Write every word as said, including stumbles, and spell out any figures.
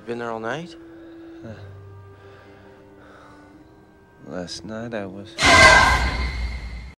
been there all night? Uh, last night I was...